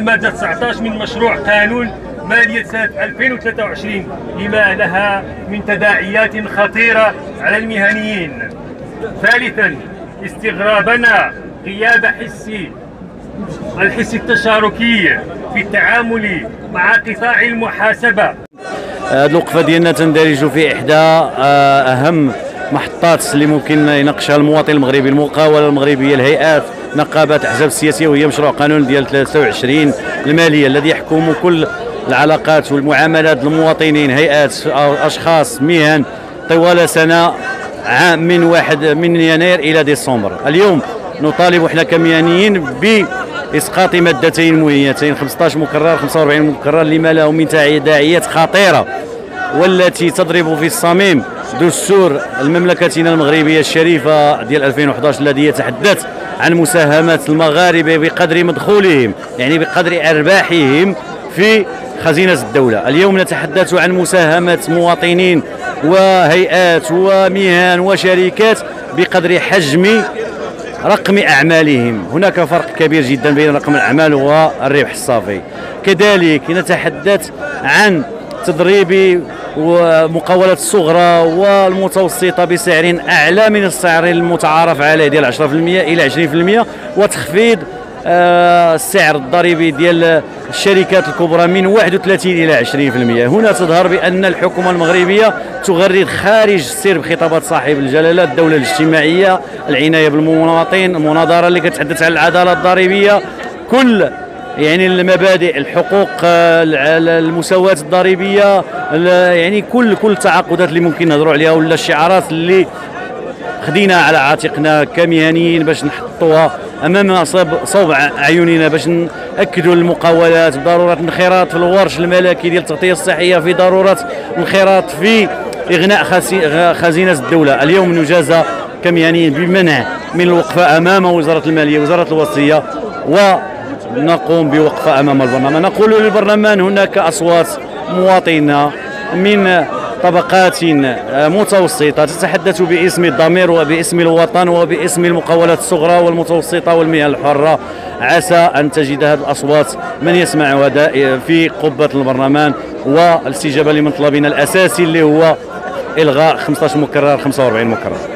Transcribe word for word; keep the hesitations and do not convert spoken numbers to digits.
المادة تسعة عشر من مشروع قانون مالية سنة ألفين وثلاثة وعشرين لما لها من تداعيات خطيرة على المهنيين. ثالثا، استغرابنا غياب حس الحس التشاركي في التعامل مع قطاع المحاسبة. هذه الوقفة ديالنا تندرج في إحدى أهم محطات اللي ممكن يناقشها المواطن المغربي، المقاولة المغربية، الهيئات، نقابات، الأحزاب السياسية، وهي مشروع قانون ديال ثلاثة وعشرين المالية الذي يحكم كل العلاقات والمعاملات المواطنين، هيئات، أشخاص، مهن طوال سنة عام من واحد من يناير إلى ديسمبر. اليوم نطالب احنا كمهنيين بإسقاط مادتين مهمتين، خمسة عشر مكرر، خمسة وأربعين مكرر، لما له من تداعيات خطيرة والتي تضرب في الصميم دستور مملكتنا المغربية الشريفة ديال ألفين وأحد عشر الذي يتحدث عن مساهمة المغاربة بقدر مدخولهم، يعني بقدر أرباحهم في خزينة الدولة. اليوم نتحدث عن مساهمة مواطنين وهيئات ومهن وشركات بقدر حجم رقم أعمالهم. هناك فرق كبير جدا بين رقم الأعمال والربح الصافي. كذلك نتحدث عن تضريب ومقاولات الصغرى والمتوسطة بسعر أعلى من السعر المتعارف عليه ديال عشرة بالمئة إلى عشرين بالمئة، وتخفيض السعر الضريبي ديال الشركات الكبرى من واحد وثلاثين إلى عشرين بالمئة. هنا تظهر بأن الحكومة المغربية تغرد خارج السير بخطابات صاحب الجلالة الدولة الاجتماعية، العناية بالمواطن، المناظرة اللي كتحدث عن العدالة الضريبية، كل يعني المبادئ، الحقوق، المساواة الضريبية، يعني كل كل التعاقدات اللي ممكن نهضروا عليها ولا الشعارات اللي خدينا على عاتقنا كمهنيين باش نحطوها امام صوب اعيننا، باش ناكدوا المقاولات بضروره الانخراط في الورش الملكي ديال التغطيه الصحيه، في ضروره الانخراط في اغناء خزينه الدوله. اليوم نجازى كمهنيين بمنع من الوقفه امام وزاره الماليه، وزاره الوصيه، ونقوم بوقفه امام البرلمان. نقول للبرلمان هناك اصوات مواطنه من طبقات متوسطة تتحدث باسم الضمير وباسم الوطن وباسم المقاولات الصغرى والمتوسطة والمهن الحرة. عسى أن تجد هذه الأصوات من يسمع في قبة البرلمان والاستجابة لمطلبنا الأساسي اللي هو إلغاء خمسة عشر مكرر، خمسة وأربعين مكرر.